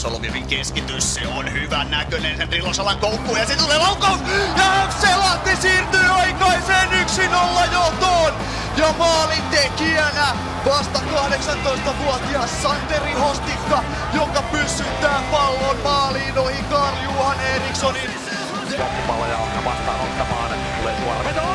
Solomirin keskitys, se on hyvän näköinen sen Rilosalan koukkuun ja sitten tulee laukaus! Ja FC Lahti siirtyy aikaiseen 1-0 johtoon! Ja maalintekijänä vasta 18-vuotias Santeri Hostikka, joka pyssyttää pallon maaliin ohi Karl-Johan Erikssonin. Poppupalloja on vastaan ottamaan, tulee suora veto!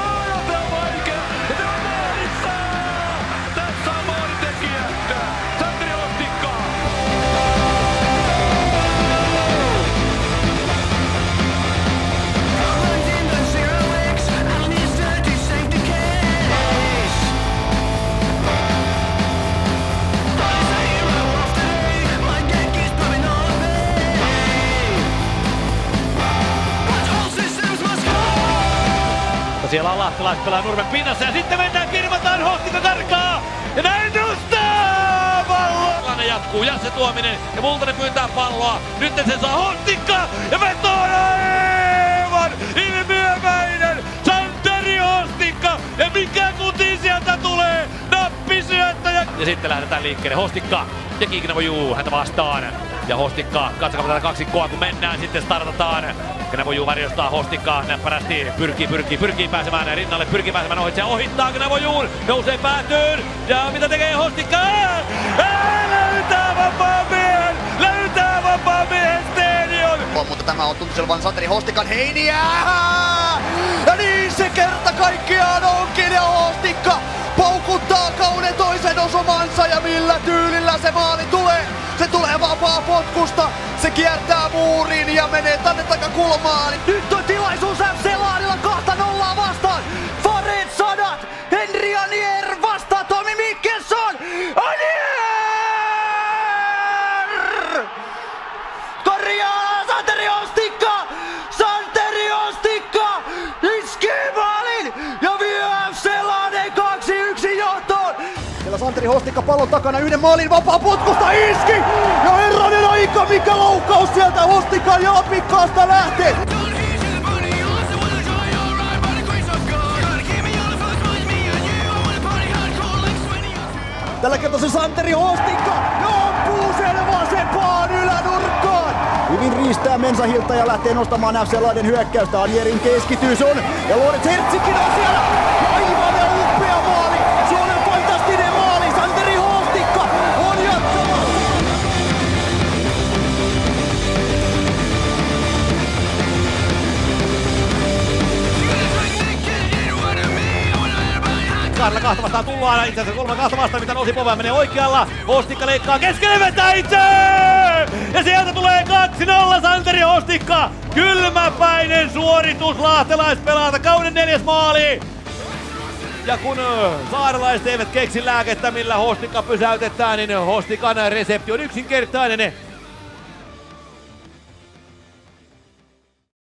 Siellä on lahtelaiset pelaa nurmen pinnassa ja sitten mennään, kirmataan, Hostikka karkaa ja näin nostaa pallo! Tilanne jatkuu, Jasse Tuominen ja Multanen pyytää palloa, nyt se saa Hostikka ja vetoo aivan ilmiömäinen Santeri Hostikka ja mikä kuti sieltä tulee, nappisyöttäjä! Ja sitten lähdetään liikkeelle, Hostikka ja Kiikinavo häntä vastaan. Ja Hostikka, katsokaa tätä kaksikkoa kun mennään, sitten startataan. Gnabry varjostaa Hostikkaa näppärästi, pyrkii pääsemään rinnalle, pyrkii pääsemään ohitse ja ohittaa Gnabry, nousee päätyyn. Ja mitä tekee Hostikka? Löytää vapaa miehen Stenion! Mutta tämä on tuntuselvan Santeri Hostikan heiniä! Ja niin se kerta kaikkiaan onkin ja Hostikka paukuttaa kauden toisen osumansa ja millä tyylillä se maali tulee! Se tulee vapaa potkusta, se kiertää muurin ja menee tänne takakulmaan. Nyt on tilaisuus FC Lahdilla 2-0 vastaan. Farid Sadat, Henri Anier vastaan Tomi Mikkelsson. Anier! Korjaa Santeri Hostikka! Santeri Hostikka iskee maalin ja vie FC Lahden 2-1 johtoon. Siellä Santeri Hostikka pallon takana yhden maalin vapaa potkusta iski! Ja herranen aika, mikä laukaus sieltä Hostikan jalapikkaasta lähtee! Tällä kertaa se Santeri Hostikka ja ampuu sen vasempaan ylänurkkaan! Hyvin riistää Mensahilta ja lähtee nostamaan FC Lahden hyökkäystä. Anierin keskitys on ja Lorenz Hertzigkin on siellä! Aivan upea maali! Se on fantastinen maali! Santeri Hostikka on jatkamassa! Kahdella kahta vastaan tullaan, itse asiassa kolme kahta vastaan, mitä nousi povaa menee oikealla. Hostikka leikkaa keskelle, vetää itse! Ja sieltä tulee 2-0 Santeri Hostikka! Kylmäpäinen suoritus lahtelaispelaalta, kauden 4. maali! Ja kun saarelaiset eivät keksi lääkettä, millä Hostikka pysäytetään, niin Hostikan resepti on yksinkertainen.